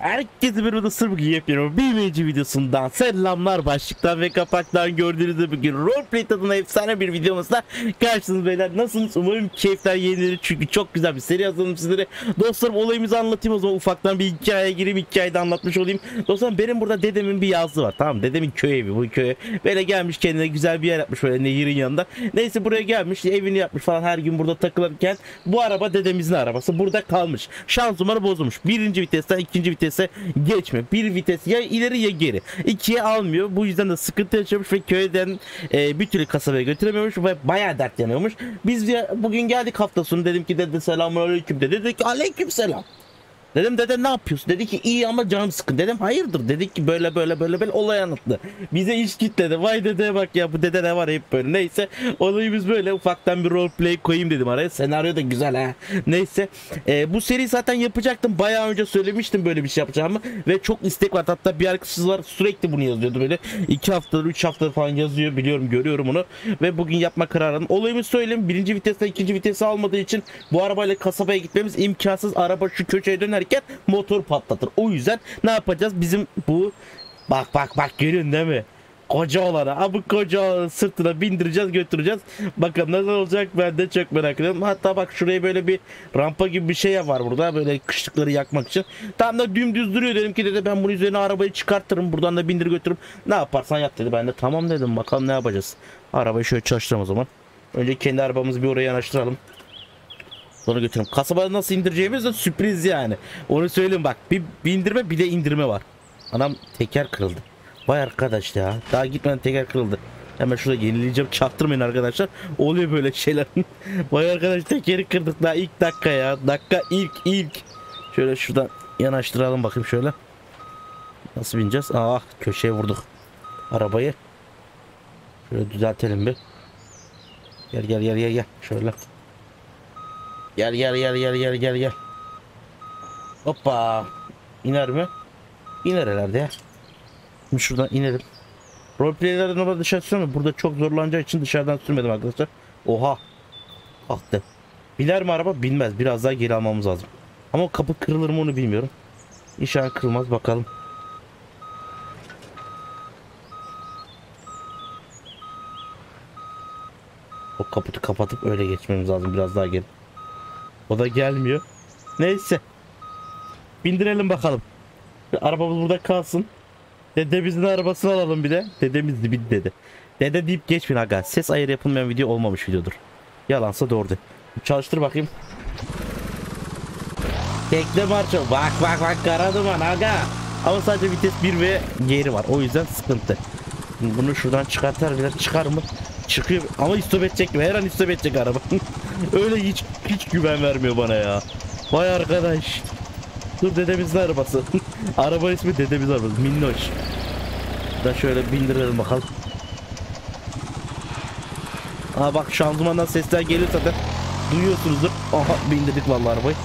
Herkese bir sırf yepyeni bir videosundan selamlar. Başlıktan ve kapaktan gördüğünüz gibi bugün roleplay tadına efsane bir videomuzda karşınızda beyler. Nasılsınız? Umarım keyifler yenilir çünkü çok güzel bir seri hazırladım sizlere. Dostlarım, olayımızı anlatayım o zaman, ufaktan bir hikayeye gireyim, hikayeyi de anlatmış olayım. Dostlarım, benim burada dedemin bir yazlığı var, tamam, dedemin köy evi, bu köye böyle gelmiş, kendine güzel bir yer yapmış böyle nehirin yanında. Neyse, buraya gelmiş, evini yapmış falan, her gün burada takılırken bu araba dedemizin arabası burada kalmış. Şanzımanı bozulmuş. Birinci vitesten ikinci vitese geçme. Bir vites ya ileri ya geri. İkiye almıyor. Bu yüzden de sıkıntı yaşamış ve köyden bir türlü kasabaya götüremiyormuş ve bayağı dert yanıyormuş. Biz bugün geldik hafta sonu, dedim ki dede selamünaleyküm, dedi ki aleykümselam. Dedim dede ne yapıyorsun? Dedi ki iyi ama canım sıkın. Dedim hayırdır? Dedik ki böyle olay anlattı. Bize iş kitledi. Vay dedeye bak ya, bu dede ne var hep böyle. Neyse, olayımız böyle, ufaktan bir roleplay koyayım dedim araya. Senaryo da güzel ha. Neyse, bu seri zaten yapacaktım. Bayağı önce söylemiştim böyle bir şey yapacağımı ve çok istek var. Hatta bir arkadaşımız var, sürekli bunu yazıyordu böyle. 2 haftadır 3 haftadır falan yazıyor, biliyorum, görüyorum onu ve bugün yapma kararı aldım. Olayımı söyleyeyim. Birinci viteste ikinci vitesi almadığı için bu arabayla kasabaya gitmemiz imkansız. Araba şu köşeye döner motor patlatır. O yüzden ne yapacağız? Bizim bu bak görüyorsun değil mi? Koca olanı, bu koca olanı sırtına bindireceğiz, götüreceğiz. Bakalım nasıl olacak, ben de çok merak ediyorum. Hatta bak, şuraya böyle bir rampa gibi bir şey var burada, böyle kışlıkları yakmak için. Tam da dümdüz duruyor. Dedim ki dede ben bunun üzerine arabayı çıkartırım, buradan da bindir götürürüm. Ne yaparsan yap dedi. Ben de tamam dedim, bakalım ne yapacağız. Arabayı şöyle çalıştıralım o zaman. Önce kendi arabamızı bir oraya yanaştıralım. Sonra götürüm. Kasabada nasıl indireceğimiz de sürpriz yani. Onu söyleyeyim bak. Bir bindirme bir de indirme var. Anam teker kırıldı. Vay arkadaş ya. Daha gitmeden teker kırıldı. Hemen şurada yenileyeceğim. Çaktırmayın arkadaşlar. Oluyor böyle şeyler. Vay arkadaş, tekeri kırdık daha ilk dakika ya. Dakika ilk. Şöyle şuradan yanaştıralım bakayım şöyle. Nasıl bineceğiz? Ah, köşeye vurduk arabayı. Şöyle düzeltelim bir. Gel. Şöyle. Gel. Hoppa. İner mi? İner herhalde ya. Şimdi şuradan inelim. Roleplaylerden orada dışarı sürmüyorum. Burada çok zorlanacağı için dışarıdan sürmedim arkadaşlar. Oha. Kalktı. Biner mi araba? Binmez. Biraz daha geri almamız lazım. Ama o kapı kırılır mı onu bilmiyorum. İnşallah kırılmaz, bakalım. O kaputu kapatıp öyle geçmemiz lazım, biraz daha geri. O da gelmiyor. Neyse. Bindirelim bakalım. Arabamız burada kalsın. Dedemizin arabasını alalım bir de. Dedemiz bir dede. Dede deyip geçmeyin aga. Ses ayarı yapılmayan video olmamış videodur. Yalansa doğrudur. Çalıştır bakayım. Tekne marşı. Bak kara duman aga. Ama sadece vites 1 ve geri var. O yüzden sıkıntı. Bunu şuradan çıkartabilir. Çıkar mı? Çıkıyor ama istop edecek mi? Her an istop edecek araba. Öyle hiç güven vermiyor bana ya. Vay arkadaş. Dur, dedemizin arabası. Araba ismi dedemiz arabası. Minnoş. Da şöyle bindirelim bakalım. Aa bak, şanzımandan sesler geliyor zaten. Duyuyorsunuzdur. Aha, bindirdik vallahi arabayı.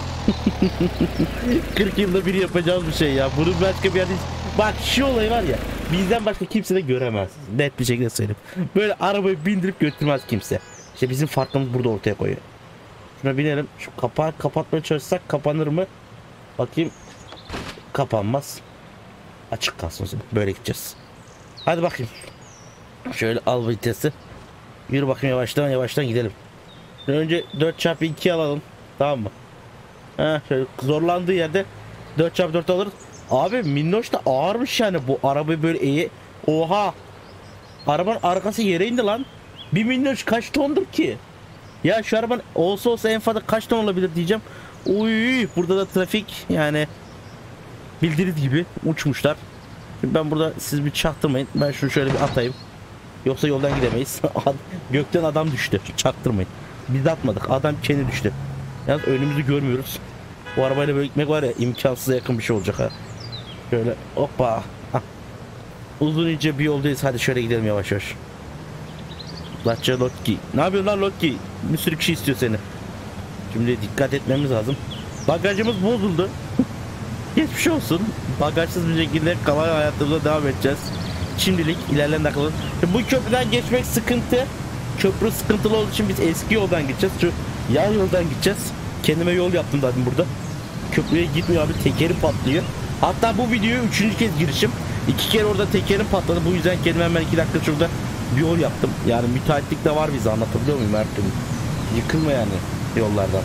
40 yılda bir yapacağımız bir şey ya. Bunu başka bir yerde... Bak şu olay var ya, bizden başka kimse de göremez. Net bir şekilde söyleyeyim. Böyle arabayı bindirip götürmez kimse. İşte bizim farkımız burada ortaya koyuyor. Şuna binelim. Şu kapağı kapatmaya çalışsak kapanır mı? Bakayım. Kapanmaz. Açık kalsın o zaman. Böyle gideceğiz. Hadi bakayım. Şöyle al vitesi. Yürü bakayım, yavaştan gidelim. Önce 4x2 alalım. Tamam mı? Şöyle zorlandığı yerde 4x4 alırız. Abi Minnoş da ağırmış yani, bu arabayı böyle iyi. Oha. Arabanın arkası yere indi lan. Bir Minnoş kaç tondur ki? Ya şu arabanın olsa en fazla kaç ton olabilir diyeceğim. Uy, burada da trafik yani bildiğiniz gibi uçmuşlar. Şimdi ben burada, siz bir çaktırmayın. Ben şunu şöyle bir atayım. Yoksa yoldan gidemeyiz. Gökten adam düştü. Çaktırmayın. Biz de atmadık. Adam kendi düştü. Yalnız önümüzü görmüyoruz. Bu arabayla böyle gitmek var ya, imkansıza yakın bir şey olacak ha. Şöyle hoppa. Uzun ince bir yoldayız. Hadi şöyle gidelim yavaş. Latça Loki. Ne yapıyorsun lan Loki? Bir sürü kişi istiyor seni. Şimdi dikkat etmemiz lazım. Bagajımız bozuldu. Geçmiş olsun. Bagajsız bir şekilde kalan hayatımıza devam edeceğiz. Şimdilik ilerleyen dakikalar. Bu köprüden geçmek sıkıntı. Köprü sıkıntılı olduğu için biz eski yoldan gideceğiz. Şu yan yoldan gideceğiz. Kendime yol yaptım zaten burada. Köprüye gitmiyor abi, tekeri patlıyor. Hatta bu videoyu 3. kez girişim. 2 kere orada tekerim patladı. Bu yüzden kendime hemen 2 dakika şurada bir yol yaptım. Yani müteahhitlik de var bize, anlatabiliyor muyum her türlü? Yıkılma yani yollardan.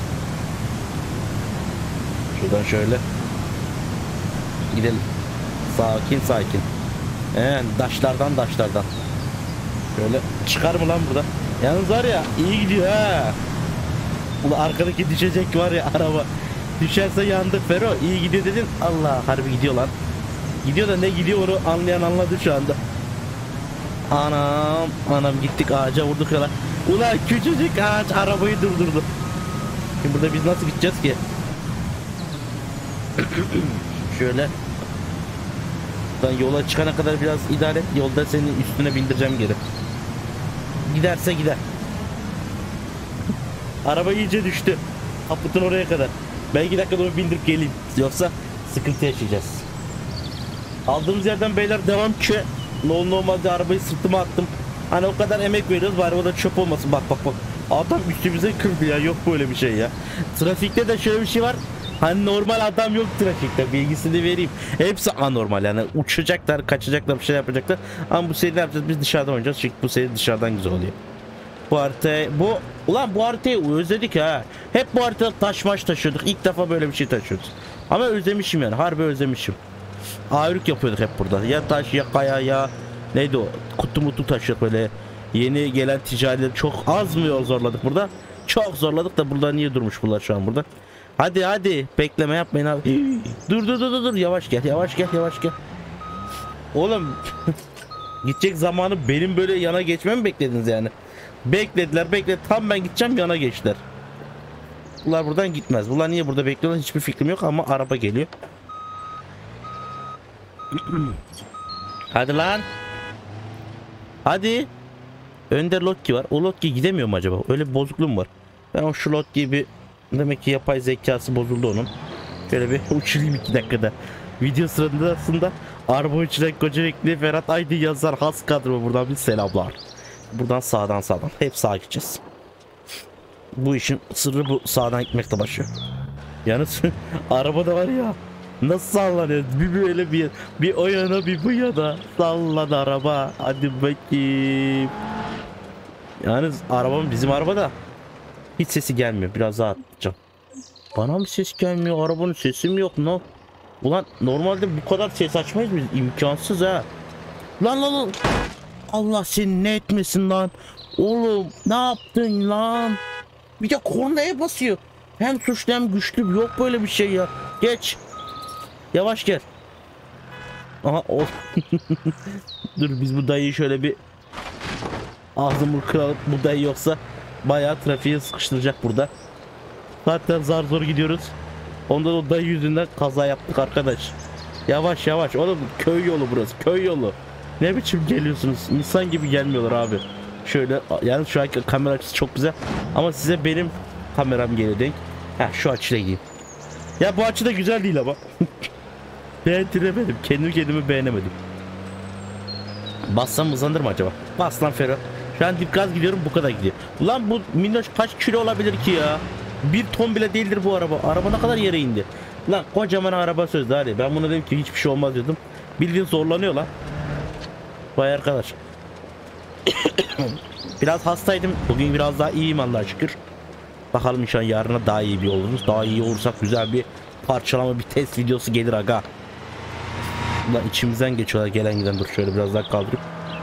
Şuradan şöyle gidelim. Sakin sakin. Daşlardan. Şöyle çıkar mı lan burada? Yalnız var ya, iyi gidiyor ha. Ulan arkadaki düşecek var ya araba. Düşerse yandık Fero. İyi gidiyor dedin. Allah, harbi gidiyor lan. Gidiyor da ne gidiyor onu anlayan anladı şu anda. Anam gittik, ağaca vurduk ya lan. Ulan küçücük ağaç arabayı durdurdu. Şimdi burada biz nasıl gideceğiz ki? Şöyle. Ben yola çıkana kadar biraz idare et. Yolda senin üstüne bindireceğim geri. Giderse gider. Araba iyice düştü. Kaputun oraya kadar. Ben 2 dakika doğru bindirip geleyim. Yoksa sıkıntı yaşayacağız. Aldığımız yerden beyler devam ki. Normalde arabayı sırtıma attım. Hani o kadar emek veriyoruz, bari o da çöp olmasın. Bak. Adam üstümüze kırdı ya. Yok böyle bir şey ya. Trafikte de şöyle bir şey var. Hani normal adam yok trafikte, bilgisini vereyim. Hepsi anormal, yani uçacaklar, kaçacaklar, bir şey yapacaklar. Ama bu seri ne yapacağız? Biz dışarıdan oynayacağız çünkü bu seri dışarıdan güzel oluyor. Bu haritayı özledik ha. Hep bu haritada taş taşıyorduk. İlk defa böyle bir şey taşıyoruz. Ama özlemişim yani, harbi özlemişim. Ağırlık yapıyorduk hep burada. Ya taş ya kaya ya neydi o? Kutu mutu taşıyorduk böyle. Yeni gelen ticarileri çok az mı yol zorladık burada? Çok zorladık da burada niye durmuş bunlar şu an burada? Hadi bekleme yapmayın abi. Dur yavaş gel. Oğlum gidecek zamanı benim böyle yana geçmemi beklediniz yani. Beklediler tam ben gideceğim yana geçtiler. Bunlar buradan gitmez. Bunlar niye burada bekliyorlar hiçbir fikrim yok ama araba geliyor. Hadi lan. Hadi. Önde Loki var. O Loki gidemiyor mu acaba? Öyle bir bozukluğum var. Ben şu Loki'yi bir, demek ki yapay zekası bozuldu onun. Şöyle bir uçurayım 2 dakikada. Video sırasında araba uçuran koca renkli Ferhat Aydın yazar has kadro, buradan bir selamlar. Buradan sağdan hep sağa gideceğiz. Bu işin sırrı bu sağdan gitmekle başlıyor. Yalnız arabada var ya, nasıl sallanıyor, bir böyle bir o yana bir bu yana sallan araba. Hadi bakayım. Yalnız arabam, bizim arabada hiç sesi gelmiyor, biraz daha atacağım. Bana mı ses gelmiyor, arabanın sesi mi yok, no? Ulan normalde bu kadar ses açmayız biz, imkansız ha. Lan Allah seni ne etmesin lan. Oğlum ne yaptın lan? Bir de kornaya basıyor. Hem suçlu hem güçlü, yok böyle bir şey ya. Geç. Yavaş gel. Aha o. Dur biz bu dayıyı şöyle bir ağzımı kıralım. Bu dayı yoksa bayağı trafiğe sıkıştıracak burada. Zaten zar zor gidiyoruz. Ondan o dayı yüzünden kaza yaptık arkadaş. Yavaş oğlum, köy yolu burası, köy yolu. Ne biçim geliyorsunuz? İnsan gibi gelmiyorlar abi. Şöyle yani şu anki kamera açısı çok güzel ama size benim kameram geliyor denk. Şu açıyla gideyim. Ya bu açı da güzel değil ama. Beğendiremedim. Kendimi beğenemedim. Bassam hızlanır mı acaba? Bas lan Ferhat. Şu an dip gaz gidiyorum, bu kadar gidiyor. Ulan bu minnoş kaç kilo olabilir ki ya? 1 ton bile değildir bu araba. Araba ne kadar yere indi. Lan kocaman araba sözde, hadi. Ben buna dedim ki hiçbir şey olmaz diyordum. Bildiğin zorlanıyor lan. Vay arkadaş. Biraz hastaydım. Bugün biraz daha iyiyim Allah'a şükür. Bakalım inşallah yarına daha iyi bir oluruz. Daha iyi olursak güzel bir parçalama, bir test videosu gelir aga. Ulan içimizden geçiyorlar gelen giden. Dur şöyle biraz daha kaldırıp.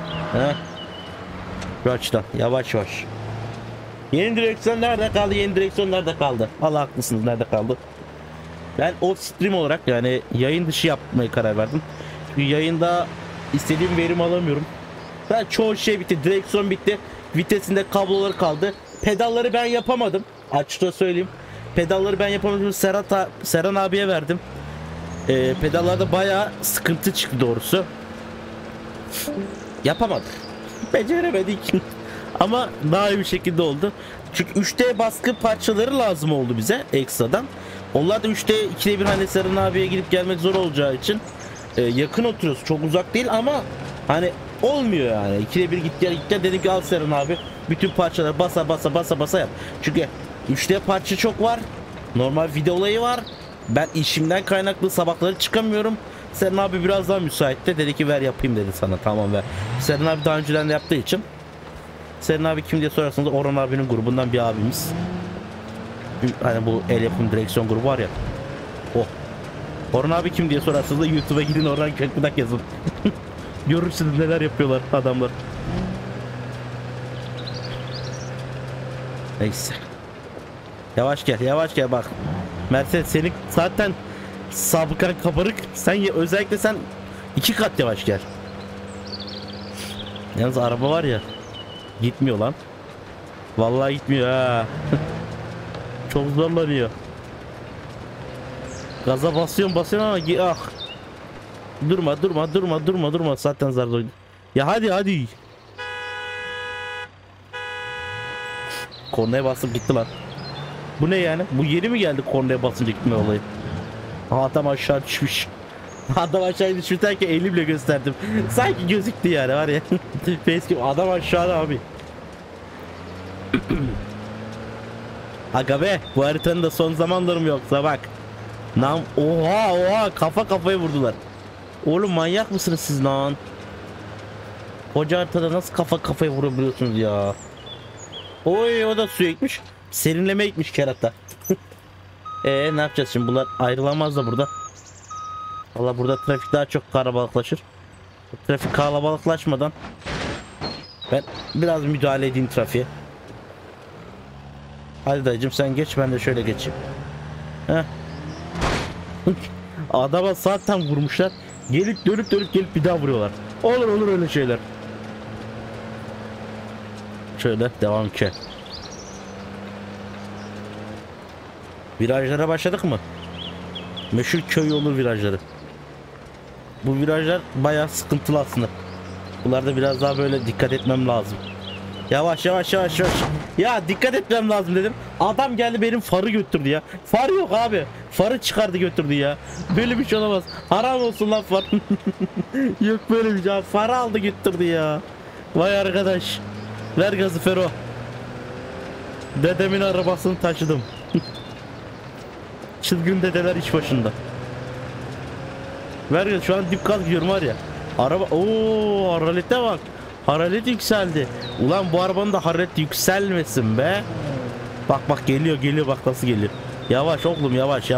Şu açıdan yavaş. Yeni direksiyon nerede kaldı? Allah haklısınız, nerede kaldı? Ben off stream olarak, yani yayın dışı yapmaya karar verdim. Çünkü yayında istediğim verim alamıyorum. Ben çoğu şey bitti. Direksiyon bitti. Vitesinde kabloları kaldı. Pedalları ben yapamadım. Açıkça söyleyeyim. Pedalları ben yapamadım. Serhan abiye verdim. Pedallarda bayağı sıkıntı çıktı doğrusu. Yapamadık. Beceremedik. Ama daha iyi bir şekilde oldu. Çünkü 3D baskı parçaları lazım oldu bize ekstradan. Onlar da 3D 2'de 1, hani Serhan abiye gidip gelmek zor olacağı için yakın oturuyoruz. Çok uzak değil ama hani olmuyor yani. 2'de 1 git gel dedim ki al Serhan abi, bütün parçaları basa yap. Çünkü 3D parça çok var. Normal video olayı var. Ben işimden kaynaklı sabahları çıkamıyorum. Senin abi biraz daha müsaitte, dedi ki ver yapayım dedi sana. Tamam ver. Senin abi daha önceden de yaptığı için. Senin abi kim diye sorarsanız Orhan abinin grubundan bir abimiz. Hani bu el yapım direksiyon grubu var ya. O. Orhan abi kim diye sorarsanız da YouTube'a gidin, Orhan Kökbudak yazın. Görürsünüz neler yapıyorlar adamlar. Neyse. Yavaş gel, yavaş gel bak. Mercedes senin zaten sabıkan kabarık. Sen özellikle sen 2 kat yavaş gel. Yalnız araba var ya, gitmiyor lan. Vallahi gitmiyor ha. Çok zorlanıyor. Gaza basıyorum ama ah. Durma. Zaten zar zor. Ya hadi. Kornaya basıp gitti lan. Bu ne yani? Bu yeni mi geldi kornaya basınca gitme olayı? Adam aşağı düşmüş. Adam aşağı düşmüş derken elimle gösterdim. Sanki gözüktü yani var ya. Facecam adam aşağıda abi. Aga be, bu haritanın da son zamanları mı yoksa bak. Oha kafa kafaya vurdular. Oğlum manyak mısınız siz lan? Koca haritada nasıl kafa kafaya vurabiliyorsunuz ya? Oy, o da suya gitmiş. Serinleme gitmiş kerata. Ne yapacağız şimdi, bunlar ayrılamaz da burada. Valla burada trafik daha çok kalabalıklaşır. Trafik kalabalıklaşmadan ben biraz müdahale edeyim trafiğe. Hadi dayıcım sen geç, ben de şöyle geçeyim. Heh. Adama zaten vurmuşlar. Dönüp gelip bir daha vuruyorlar. Olur öyle şeyler. Şöyle devam ki. Virajlara başladık mı? Meşhur köy yolu virajları. Bu virajlar bayağı sıkıntılı aslında. Bunlarda biraz daha böyle dikkat etmem lazım. Yavaş. Ya dikkat etmem lazım dedim. Adam geldi benim farı götürdü ya. Far yok abi. Farı çıkardı götürdü ya. Böyle bir şey olamaz. Haram olsun lan far. Yok böyle bir şey. Farı aldı götürdü ya. Vay arkadaş. Ver gazı Fero. Dedemin arabasını taşıdım. Çılgın dedeler iş başında. Ver gaz, şu an dip gaz gidiyorum var ya. Araba hararete bak. Hararet yükseldi. Ulan bu arabanın da hararet yükselmesin be. Bak geliyor bak nasıl geliyor. Yavaş oğlum yavaş.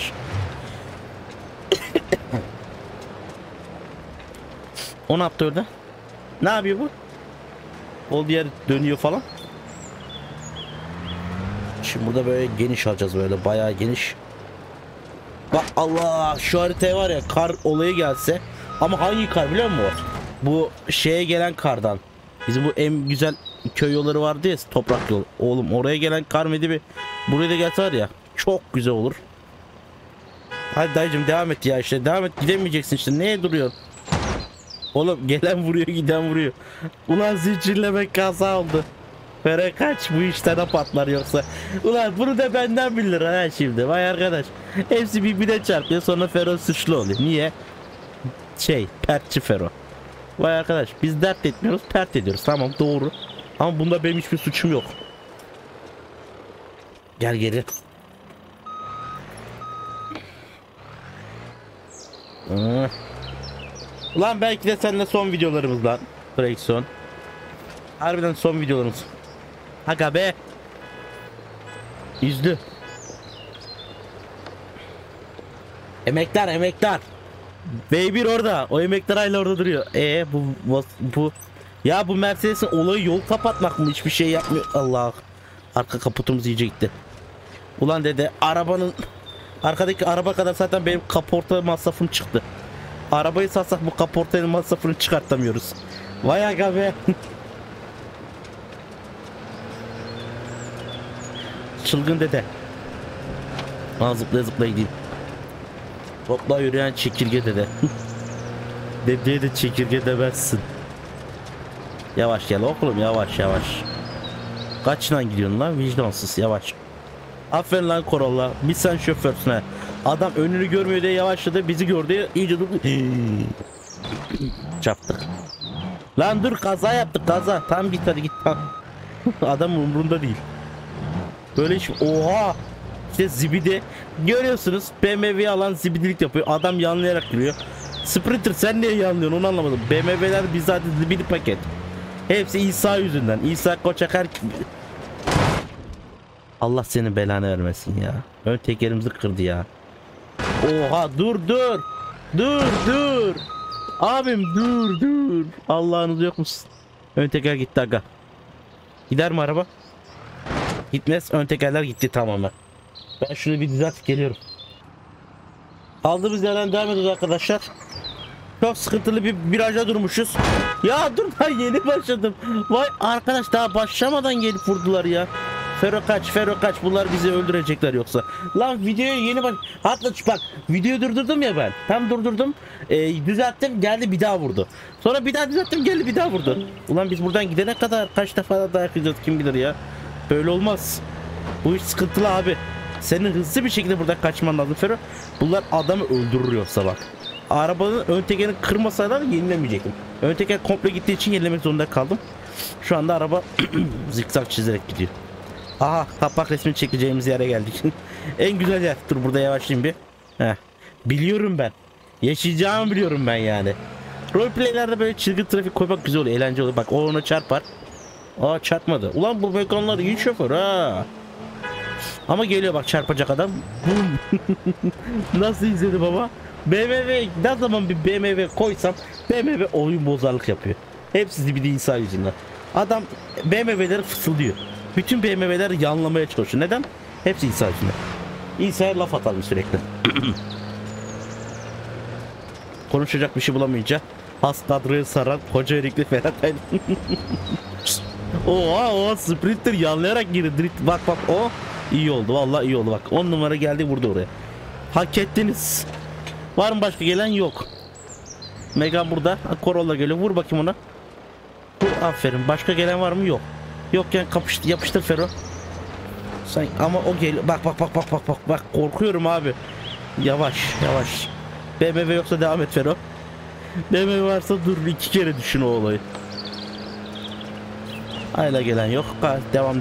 O ne yaptı orada? Ne yapıyor bu? Olduğu yer dönüyor falan. Şimdi burada böyle geniş alacağız, böyle bayağı geniş. Bak Allah, şu haritaya var ya, kar olayı gelse. Ama hangi kar biliyor musun? Bu şeye gelen kardan. Bizim bu en güzel köy yolları vardı ya, toprak yol. Oğlum oraya gelen kar bir buraya da gelse var ya, çok güzel olur. Hadi dayıcım devam et ya, işte devam et, gidemeyeceksin işte, neye duruyorsun? Oğlum gelen vuruyor, giden vuruyor. Ulan zincirleme kaza oldu. Fere kaç, bu işten de patlar yoksa. Ulan bunu da benden bilir ha şimdi. Vay arkadaş. Hepsi birbirine çarpıyor, sonra Fero suçlu oluyor. Niye? Pertçi Fero. Vay arkadaş, biz dert etmiyoruz, pert ediyoruz. Tamam doğru. Ama bunda benim hiçbir suçum yok. Gel geri. Ulan belki de seninle son videolarımız lan. Direksiyon. Harbiden son videolarımız. Aga be. Yüzlü. Emektar. B1 orada. O emektar hala orada duruyor. Bu ya bu Mercedes'in olayı yol kapatmak mı? Hiçbir şey yapmıyor. Allah. Arka kaputumuz iyice gitti. Ulan dede, arabanın arkadaki araba kadar zaten benim kaporta masrafım çıktı. Arabayı satsak bu kaportanın masrafını çıkartamıyoruz. Vay aga be. Çılgın dede. Zıplaya gideyim. Topla yürüyen çekirge dede. Dedeye de çekirge demezsin. Yavaş gel oğlum, yavaş. Kaçla gidiyorsun lan vicdansız, yavaş. Aferin lan Corolla, bir sen şoförsün ha. Adam önünü görmüyor diye yavaşladı, bizi gördü iyice durdu. Çarptık. Lan dur, kaza yaptık, kaza. Tam git hadi git tam. Adam umurunda değil. Böyle iş. Oha. İşte zibidi görüyorsunuz, BMW alan zibidilik yapıyor. Adam yanlayarak giriyor. Sprinter sen niye yanlıyorsun onu anlamadım. BMW'ler bizzat zibidi paket. Hepsi İsa yüzünden. İsa Koçakar. Allah senin belanı vermesin ya. Ön tekerimizi kırdı ya. Oha dur. Dur. Abim dur. Allah'ınız yok musun? Ön teker gitti aga. Gider mi araba? Gitmez. Ön tekerler gitti tamamen. Ben şunu bir düzelt geliyorum. Aldığımız yerden devam ediyoruz arkadaşlar. Çok sıkıntılı bir viraja durmuşuz. Ya dur ben yeni başladım. Vay arkadaş daha başlamadan gelip vurdular ya. Fero kaç bunlar bizi öldürecekler yoksa. Lan videoya yeni bak. Hatta bak videoyu durdurdum ya ben. Tam durdurdum. Düzelttim geldi bir daha vurdu. Sonra bir daha düzelttim geldi bir daha vurdu. Ulan biz buradan gidene kadar kaç defa dayak yiyeceğiz kim bilir ya. Böyle olmaz. Bu iş sıkıntılı abi. Senin hızlı bir şekilde buradan kaçman lazım Fero. Bunlar adamı öldürür yoksa bak. Arabanın ön tekerini kırmasaylar yenilemeyecektim. Ön teker komple gittiği için yenilemek zorunda kaldım. Şu anda araba zikzak çizerek gidiyor. Aha kapak resmini çekeceğimiz yere geldik. En güzel yer. Dur burada yavaşlayayım bir. Heh. Biliyorum ben. Yaşayacağımı biliyorum ben yani. Roleplaylerde böyle çılgın trafik koymak güzel oluyor. Eğlenceli oluyor. Bak o ona çarpar. Aa çarpmadı. Ulan bu mekanlar iyi şoför ha. Ama geliyor bak çarpacak adam. Nasıl izledi baba? BMW ne zaman bir BMW koysam BMW oyun bozarlık yapıyor. Hepsi bir de insan yüzünden. Adam BMW'leri fısıldıyor. Bütün BMW'ler yanlamaya çalışıyor. Neden? Hepsi insan yüzünden. İnsa'ya laf atalım sürekli. Konuşacak bir şey bulamayınca hastadrığı saran koca erikli Ferhat Aydın. Oha Sprinter yanlayarak girdi. Bak o iyi oldu vallahi iyi oldu bak. 10 numara geldi vurdu oraya. Hak ettiniz. Var mı başka gelen? Yok. Megan burada. Corolla geliyor. Vur bakayım ona. Vur aferin. Başka gelen var mı? Yok. Yokken kapıştı yapıştır Fero. Sen ama o geliyor. Bak korkuyorum abi. Yavaş. BMW yoksa devam et Fero. BMW varsa dur 2 kere düşün o olayı. Hala gelen yok. Devam.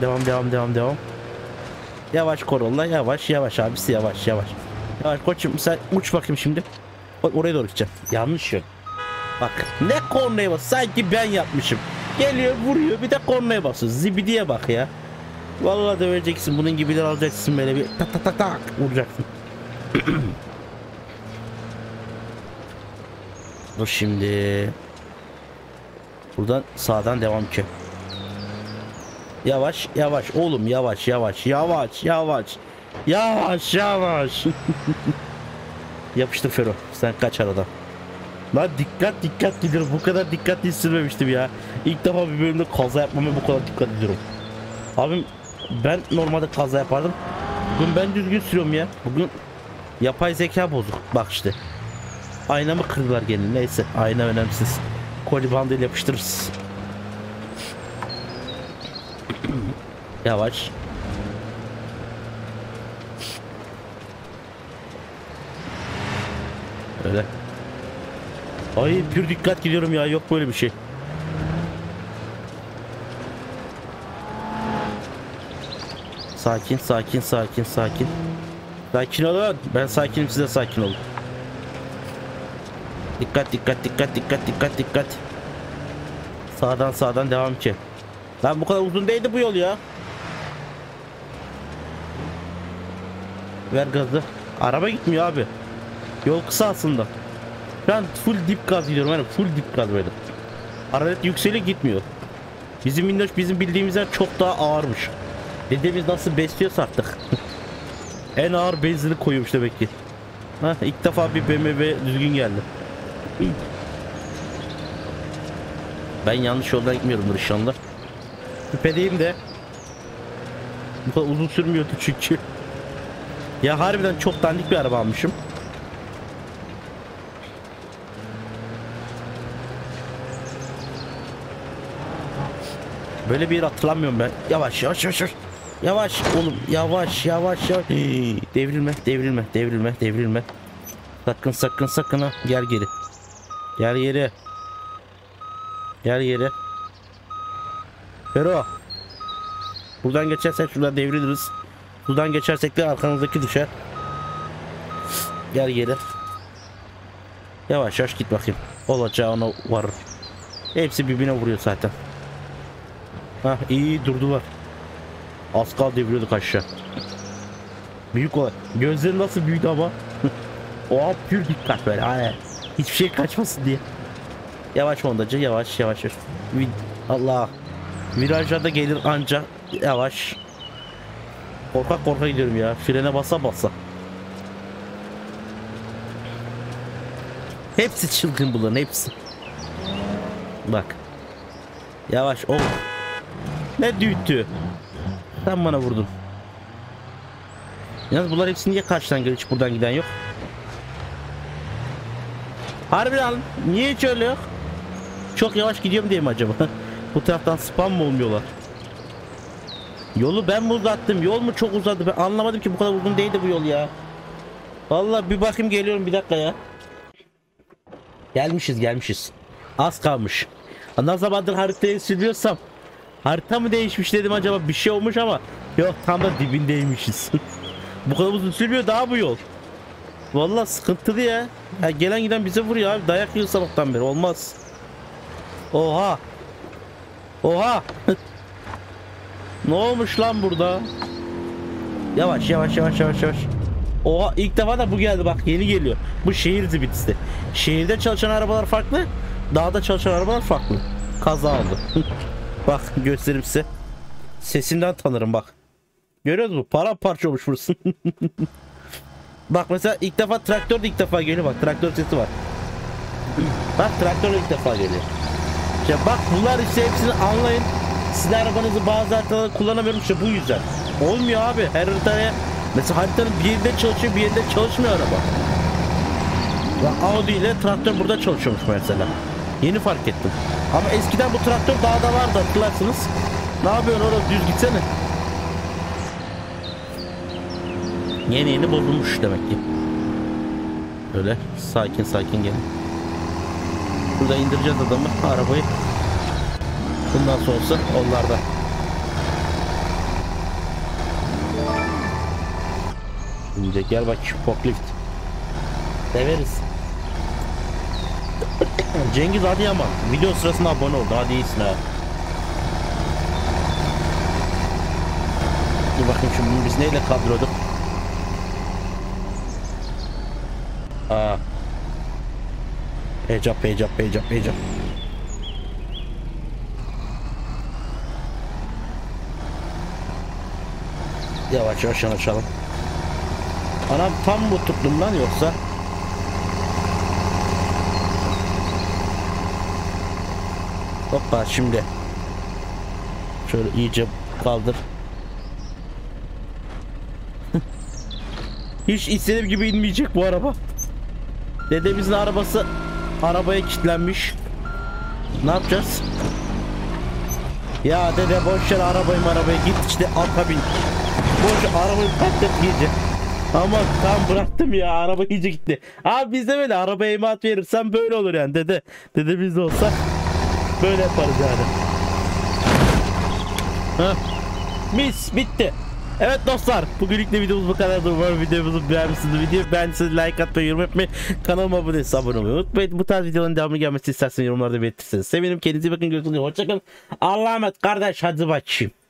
Yavaş Corolla yavaş abisi yavaş. Yavaş koçum sen uç bakayım şimdi. Oraya doğru gideceğim. Yanlış yön. Bak ne kornaya bas. Sanki ben yapmışım. Geliyor vuruyor bir de kornaya basıyor. Zibidiye bak ya. Vallahi döveceksin. Bunun gibiler alacaksın böyle bir tak vuracaksın. Dur şimdi. Buradan sağdan devam ki. Yavaş oğlum yavaş. Yapıştır Fero. Sen kaç aradan. Lan dikkat gidiyorum. Bu kadar dikkatli sürmemiştim ya. İlk defa bir bölümde kaza yapmama bu kadar dikkat ediyorum. Abim ben normalde kaza yapardım. Bugün ben düzgün sürüyorum ya. Bugün yapay zeka bozuk. Bak işte. Aynamı kırdılar gene. Neyse ayna önemsiz. Koli bandıyla yapıştırırız. Yavaş. Öyle. Ay pür dikkat gidiyorum ya yok böyle bir şey. Sakin. Sakin olun. Ben sakinim siz de sakin olun. Dikkat. Sağdan devam ki. Lan bu kadar uzun değildi bu yol ya. Ver gazı. Araba gitmiyor abi. Yol kısa aslında. Şu an full dip gaz gidiyorum yani full dip gaz böyle. Hararet yükseliyor gitmiyor. Bizim minnoş bizim bildiğimizden çok daha ağırmış. Dedemiz nasıl besliyorsa artık. En ağır benzini koyuyormuş demek ki. Ha ilk defa bir BMW düzgün geldi. Ben yanlış yoldan gitmiyorumdur inşallah. Şüphedeyim de. Bu kadar uzun sürmüyordu çünkü. Ya harbiden çok dandik bir araba almışım. Böyle bir yer hatırlamıyorum ben. Yavaş. Yavaş oğlum. Yavaş. Devrilme. Sakın ha. Gel geri. Pero. Buradan geçersen şuradan devriliriz. Sudan geçersek de arkanızdaki düşer. Gel geri. Yavaş yavaş git bakayım. Olacağına varır. Hepsi birbirine vuruyor zaten. Hah, iyi durdular. Az kaldı deviriyorduk aşağı. Büyük olay. Gözleri nasıl büyüdü ama. Oha, pür dikkat böyle. Hayır. Hiçbir şey kaçmasın diye. Yavaş mondacı, yavaş yavaş. Allah. Virajlarda gelir anca. Yavaş. Korkak korkak gidiyorum ya. Frene basa basa. Hepsi çılgın bunların, hepsi. Bak. Yavaş ol. Ne düğüttü. Sen bana vurdun. Yalnız bunlar hepsi niye karşıdan geliyor, hiç buradan giden yok. Harbiden niye hiç öyle yok? Çok yavaş gidiyorum diye mi acaba? Bu taraftan spam mı olmuyorlar? Yolu ben mi uzattım? Yol mu çok uzadı? Ben anlamadım ki, bu kadar uzun değildi bu yol ya. Vallahi bir bakayım, geliyorum bir dakika ya. Gelmişiz. Az kalmış. Ne zamandır haritayı sürüyorsam harita mı değişmiş dedim, acaba bir şey olmuş ama yok, tam da dibindeymişiz. Bu kadar uzun sürmüyor daha bu yol. Vallahi sıkıntılı ya. Gelen giden bize vuruyor abi, dayak yiyor sabahtan beri, olmaz. Oha. Ne olmuş lan burada? Yavaş. Oha, ilk defa da bu geldi, bak yeni geliyor. Bu şehir zibitisi. Şehirde çalışan arabalar farklı. Dağda çalışan arabalar farklı. Kaza oldu. Bak göstereyim size. Sesinden tanırım bak. Görüyor musun? Paramparça olmuş burası. Bak mesela ilk defa traktör de ilk defa geliyor, bak traktör sesi var. Bak traktör de ilk defa geliyor. İşte bak bunlar işte, hepsini anlayın. Sizin arabanızı bazı haritalarda kullanamıyorum işte bu yüzden. Olmuyor abi, her haritaya. Mesela haritanın bir yerinde çalışıyor, bir yerinde çalışmıyor araba. Ve Audi ile traktör burada çalışıyormuş mesela. Yeni fark ettim. Ama eskiden bu traktör dağda vardı, hatırlarsınız. Ne yapıyorsun orada, düz gitsene. Yeni bozulmuş demek ki. Öyle sakin gelin. Burada indireceğiz adamı, arabayı. Bundan sonrası onlarda. Şimdi gel bak, forklift. Severiz. Cengiz hadi ama video sırasında abone oldu, hadi iyisin ha. Dur bakayım şimdi biz neyle kadroluk? Hecap. Yavaş yanaşalım. Anam tam mı tuttum lan yoksa? Hoppa şimdi. Şöyle iyice kaldır. Hiç istediğim gibi inmeyecek bu araba. Dedemizin arabası arabaya kilitlenmiş. Ne yapacağız? Ya dede boş ver arabaya git işte, ata bin. Boş arabayı patlat iyice. Ama tam bıraktım ya, araba iyice gitti. Abi bizde böyle arabaya emanet verirsen böyle olur yani dede. Dede bizde olsa böyle yaparız yani. Heh. Mis bitti. Evet dostlar, bugünlük de videomuz bu kadar. Umarım videomuzu beğenmişsiniz. Videoyu beğendiyseniz like atmayı, yorum yapmayı, kanalıma abone olmayı unutmayın. Bu tarz videoların devamı gelmesi isterseniz yorumlarda belirtirseniz sevinirim. Kendinize bakın, görüşürüz. Hoşçakalın. Allah'a emanet kardeş, hadi bakayım.